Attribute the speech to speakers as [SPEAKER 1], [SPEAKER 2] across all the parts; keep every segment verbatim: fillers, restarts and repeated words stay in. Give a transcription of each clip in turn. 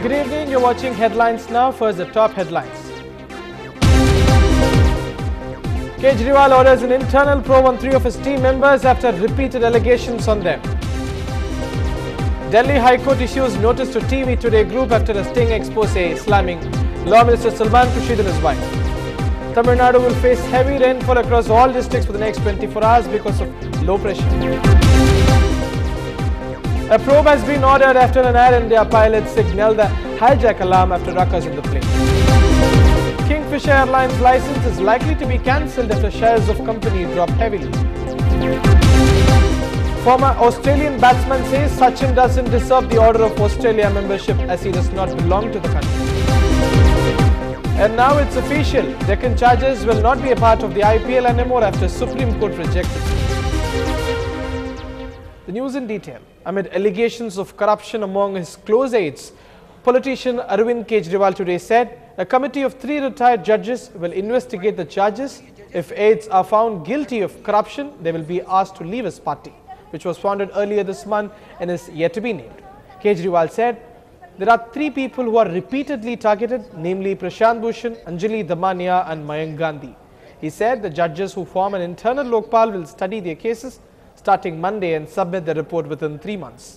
[SPEAKER 1] Good evening, you're watching Headlines Now. First, the top headlines. Kejriwal orders an internal probe on three of his team members after repeated allegations on them. Delhi High Court issues notice to T V Today Group after a sting expose slamming Law Minister Salman Khurshid and his wife. Tamil Nadu will face heavy rainfall across all districts for the next twenty-four hours because of low pressure. A probe has been ordered after an Air India pilot signaled the hijack alarm after ruckus in the plane. Kingfisher Airlines license is likely to be cancelled after shares of company drop heavily. Former Australian batsman says Sachin doesn't deserve the Order of Australia membership as he does not belong to the country. And now it's official, Deccan Chargers will not be a part of the I P L anymore after Supreme Court rejected. The news in detail. Amid allegations of corruption among his close aides, politician Arvind Kejriwal today said a committee of three retired judges will investigate the charges. If aides are found guilty of corruption, they will be asked to leave his party, which was founded earlier this month and is yet to be named. Kejriwal said there are three people who are repeatedly targeted, namely Prashant Bhushan, Anjali Damania and Mayank Gandhi. He said the judges who form an internal Lokpal will study their cases starting Monday and submit the report within three months.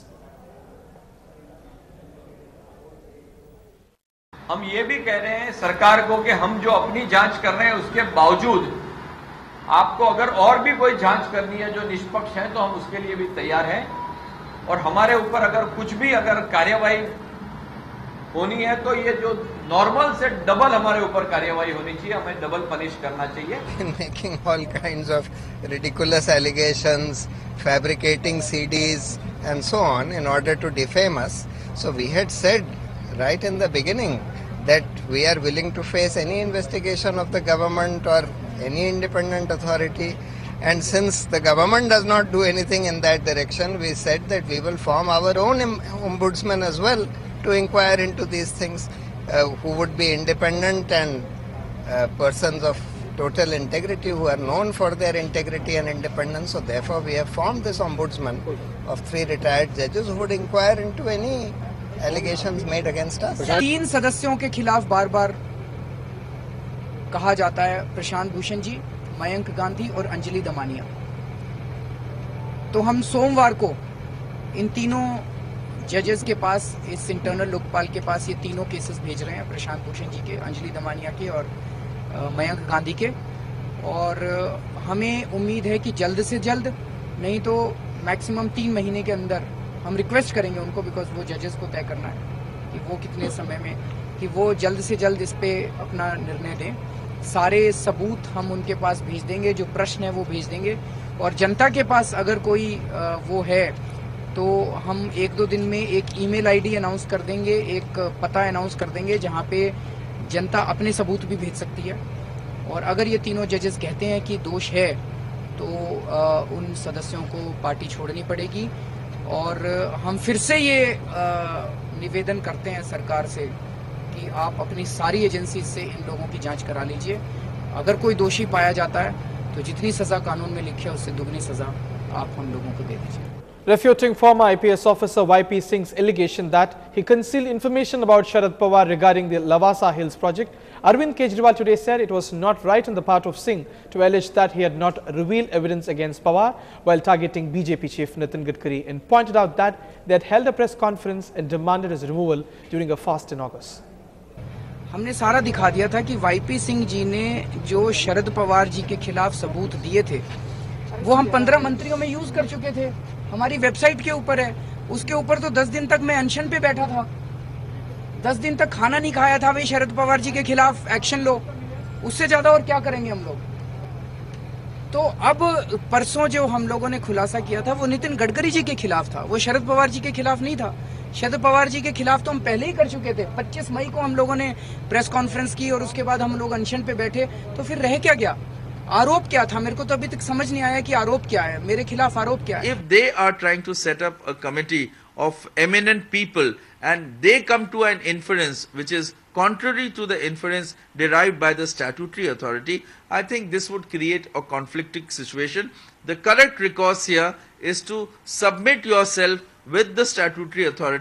[SPEAKER 2] हम ये भी कह रहे हैं सरकार को कि हम जो अपनी जांच कर रहे हैं उसके बावजूद आपको अगर और भी कोई जांच करनी है जो निष्पक्ष है तो हम उसके लिए भी तैयार हैं और हमारे ऊपर अगर कुछ भी अगर कार्यवाही होनी है तो ये जो नॉर्मल से डबल हमारे ऊपर कार्यवाही होनी चाहिए, हमें डबल पनिश करना चाहिए.
[SPEAKER 3] Making all kinds of ridiculous allegations, fabricating C Ds and so on in order to defame us. So we had said right in the beginning that we are willing to face any investigation of the government or any independent authority, and since the government does not do anything in that direction, we said that we will form our own ombudsman as well to inquire into these things, uh, who would be independent and uh, persons of total integrity who are known for their integrity and independence. So therefore we have formed this ombudsman of three retired judges who would inquire into any allegations made against us.
[SPEAKER 4] तीन सदस्यों के खिलाफ बार बार कहा जाता है प्रशांत भूषण जी, मयंक गांधी और अंजलि दमानिया. तो हम सोमवार को इन तीनों जजेस के पास, इस इंटरनल लोकपाल के पास ये तीनों केसेस भेज रहे हैं, प्रशांत भूषण जी के, अंजलि दमानिया के और मयंक गांधी के. और हमें उम्मीद है कि जल्द से जल्द, नहीं तो मैक्सिमम तीन महीने के अंदर हम रिक्वेस्ट करेंगे उनको, बिकॉज वो जजेस को तय करना है कि वो कितने समय में, कि वो जल्द से जल्द इस पे अपना निर्णय दें. सारे सबूत हम उनके पास भेज देंगे, जो प्रश्न है वो भेज देंगे, और जनता के पास अगर कोई वो है तो हम एक दो दिन में एक ईमेल आईडी अनाउंस कर देंगे, एक पता अनाउंस कर देंगे जहां पे जनता अपने सबूत भी भेज सकती है. और अगर ये तीनों जजेस कहते हैं कि दोष है तो आ, उन सदस्यों को पार्टी छोड़नी पड़ेगी. और हम फिर से ये आ, निवेदन करते हैं सरकार से कि आप अपनी सारी एजेंसी से इन लोगों की जांच करा लीजिए. अगर कोई दोषी पाया जाता है तो जितनी सजा कानून में लिखी है उससे दुगनी सजा आप हम लोगों को दे दीजिए.
[SPEAKER 1] Refuting former I P S officer Y P Singh's allegation that he concealed information about Sharad Pawar regarding the Lavasa Hills project, Arvind Kejriwal today said it was not right on the part of Singh to allege that he had not revealed evidence against Pawar while targeting B J P chief Nitin Gadkari, and pointed out that they had held a press conference and demanded his removal during a fast in August.
[SPEAKER 4] हमने सारा दिखा दिया था कि Y P Singh ji ने जो शरद पवार जी के खिलाफ सबूत दिए थे वो हम पंद्रह मंत्रियों में यूज कर चुके थे. हमारी वेबसाइट के ऊपर है. उसके ऊपर तो दस दिन तक मैं अनशन पे बैठा था, दस दिन तक खाना नहीं खाया था. भाई शरद पवार जी के खिलाफ एक्शन लो, उससे ज्यादा और क्या करेंगे हम लोग. तो अब परसों जो हम लोगों ने खुलासा किया था वो नितिन गडकरी जी के खिलाफ था, वो शरद पवार जी के खिलाफ नहीं था. शरद पवार जी के खिलाफ तो हम पहले ही कर चुके थे. पच्चीस मई को हम लोगों ने प्रेस कॉन्फ्रेंस की और उसके बाद हम लोग अनशन पे बैठे. तो फिर रह क्या गया, आरोप क्या था? मेरे को तो अभी तक समझ नहीं आया कि आरोप क्या है, मेरे खिलाफ आरोप क्या है.
[SPEAKER 5] If they are trying to set up a committee of eminent people and they come to an inference which is contrary to the inference derived by the statutory authority, I think this would create a conflicting situation. The correct recourse here is to submit yourself with the statutory authority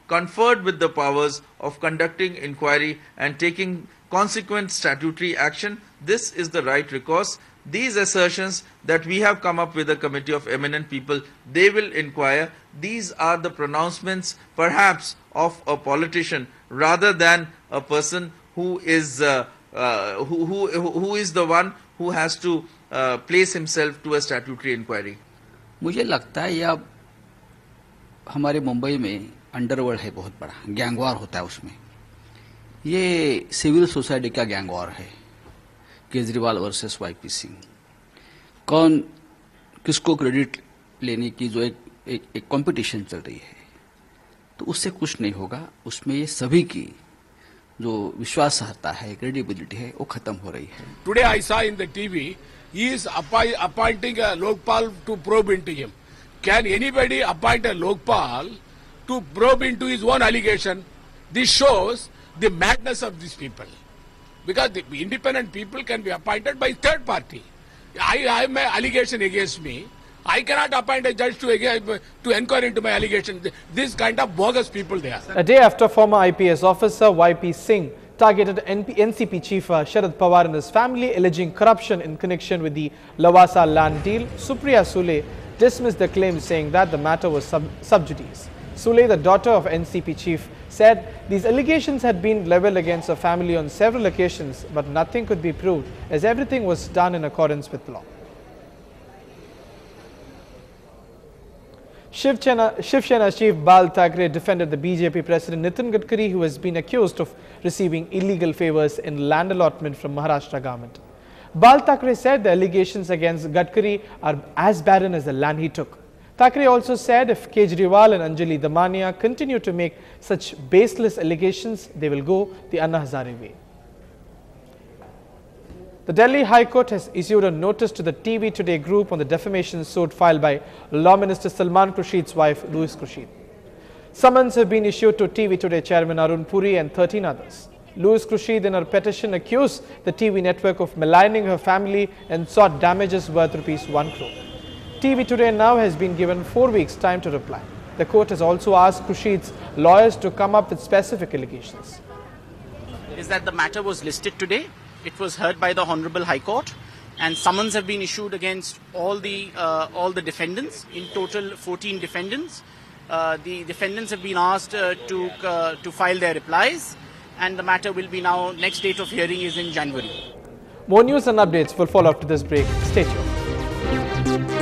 [SPEAKER 5] conferred with the powers of conducting inquiry and taking consequent statutory action. This is the right recourse. These assertions that we have come up with a committee of eminent people, they will inquire. These are the pronouncements perhaps of a politician rather than a person who is uh, uh, who, who, who is the one who has to uh, place himself to a statutory inquiry.
[SPEAKER 6] मुझे लगता है यह हमारे मुंबई में underworld है, बहुत बड़ा gang war होता है उसमें। ये सिविल सोसाइटी का गैंगवार है, केजरीवाल वर्सेस वाईपी सिंह। कौन किसको क्रेडिट लेने की जो एक एक, एक कंपटीशन चल रही है, तो उससे कुछ नहीं होगा। उसमें ये सभी की जो विश्वासार्हता है, क्रेडिबिलिटी है, वो खत्म हो रही है।
[SPEAKER 7] Today I saw in the T V, he is appointing a Lokpal to probe into him. Can anybody appoint a Lokpal to probe into his own allegation? This shows the madness of these people. Because the independent people can be appointed by third party. I, I have my allegation against me. I cannot appoint a judge to, to inquire into my allegation. This kind of bogus people they are.
[SPEAKER 1] A day after former I P S officer Y P Singh targeted N C P chief uh, Sharad Pawar and his family, alleging corruption in connection with the Lavasa land deal, Supriya Sule dismissed the claim, saying that the matter was sub, sub judice. Sule, the daughter of N C P chief, said these allegations had been levelled against her family on several occasions, but nothing could be proved as everything was done in accordance with law. Shiv Sena, Shiv Sena chief Bal Thackeray defended the B J P president Nitin Gadkari, who has been accused of receiving illegal favours in land allotment from Maharashtra government. Bal Thackeray said the allegations against Gadkari are as barren as the land he took. Thackeray also said if Kejriwal and Anjali Damania continue to make such baseless allegations, they will go the Anna Hazare way. The Delhi High Court has issued a notice to the T V Today group on the defamation suit filed by Law Minister Salman Khurshid's wife, Louis Khurshid. Summons have been issued to T V Today chairman Arun Puri and thirteen others. Louis Khurshid in her petition accused the T V network of maligning her family and sought damages worth rupees one crore. T V Today now has been given four weeks time to reply. The court has also asked Khurshid's lawyers to come up with specific allegations.
[SPEAKER 8] Is that the matter was listed today. It was heard by the Honorable High Court, and summons have been issued against all the uh, all the defendants. In total, fourteen defendants. Uh, the defendants have been asked uh, to uh, to file their replies, and the matter will be now. Next date of hearing is in January.
[SPEAKER 1] More news and updates will follow after this break. Stay tuned.